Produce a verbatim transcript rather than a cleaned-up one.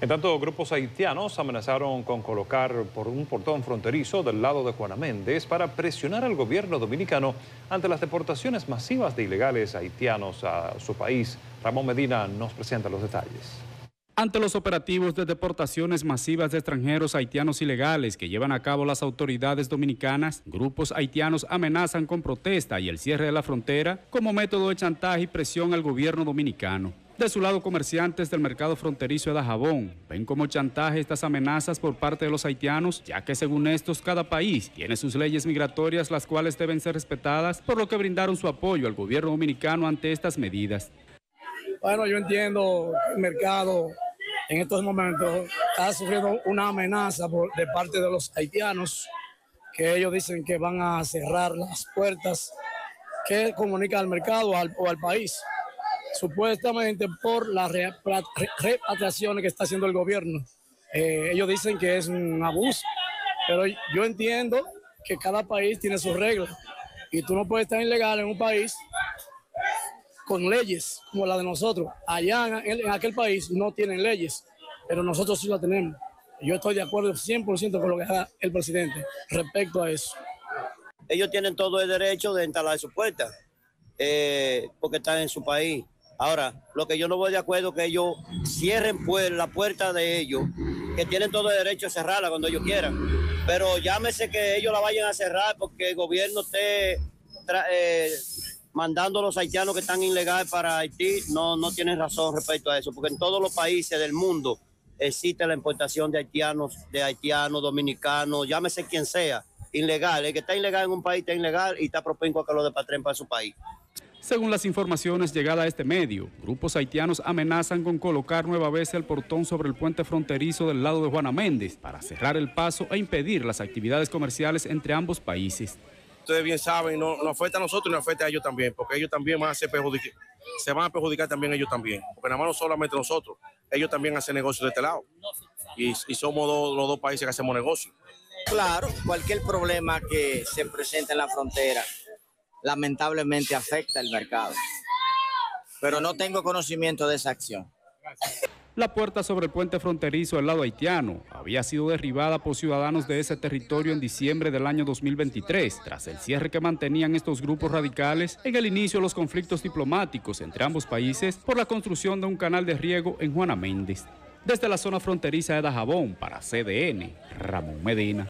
En tanto, grupos haitianos amenazaron con colocar por un portón fronterizo del lado de Juana Méndez para presionar al gobierno dominicano ante las deportaciones masivas de ilegales haitianos a su país. Ramón Medina nos presenta los detalles. Ante los operativos de deportaciones masivas de extranjeros haitianos ilegales que llevan a cabo las autoridades dominicanas, grupos haitianos amenazan con protesta y el cierre de la frontera como método de chantaje y presión al gobierno dominicano. De su lado, comerciantes del mercado fronterizo de Dajabón ven como chantaje estas amenazas por parte de los haitianos, ya que según estos cada país tiene sus leyes migratorias las cuales deben ser respetadas, por lo que brindaron su apoyo al gobierno dominicano ante estas medidas. Bueno, yo entiendo que el mercado en estos momentos está sufriendo una amenaza por, de parte de los haitianos, que ellos dicen que van a cerrar las puertas que comunican al mercado al, o al país, supuestamente por las repatriaciones que está haciendo el gobierno. Eh, ellos dicen que es un abuso, pero yo entiendo que cada país tiene sus reglas y tú no puedes estar ilegal en un país con leyes como la de nosotros. Allá en, en aquel país no tienen leyes, pero nosotros sí la tenemos. Yo estoy de acuerdo cien por ciento con lo que haga el presidente respecto a eso. Ellos tienen todo el derecho de instalar su puerta, eh, porque están en su país. Ahora, lo que yo no voy de acuerdo es que ellos cierren pues, la puerta de ellos, que tienen todo el derecho a cerrarla cuando ellos quieran. Pero llámese que ellos la vayan a cerrar porque el gobierno esté eh, mandando a los haitianos que están ilegales para Haití, no, no tienen razón respecto a eso, porque en todos los países del mundo existe la importación de haitianos, de haitianos, dominicanos, llámese quien sea, ilegal. El que está ilegal en un país está ilegal y está propenso a que lo depatren para su país. Según las informaciones llegadas a este medio, grupos haitianos amenazan con colocar nueva vez el portón sobre el puente fronterizo del lado de Juana Méndez para cerrar el paso e impedir las actividades comerciales entre ambos países. Ustedes bien saben, no, nos afecta a nosotros y nos afecta a ellos también, porque ellos también van a ser perjudic- se van a perjudicar también ellos también, porque nada más no solamente nosotros, ellos también hacen negocios de este lado y, y somos dos, los dos países que hacemos negocio. Claro, cualquier problema que se presente en la frontera lamentablemente afecta el mercado, pero no tengo conocimiento de esa acción. La puerta sobre el puente fronterizo del lado haitiano había sido derribada por ciudadanos de ese territorio en diciembre del año dos mil veintitrés, tras el cierre que mantenían estos grupos radicales en el inicio de los conflictos diplomáticos entre ambos países por la construcción de un canal de riego en Juana Méndez. Desde la zona fronteriza de Dajabón, para C D N, Ramón Medina.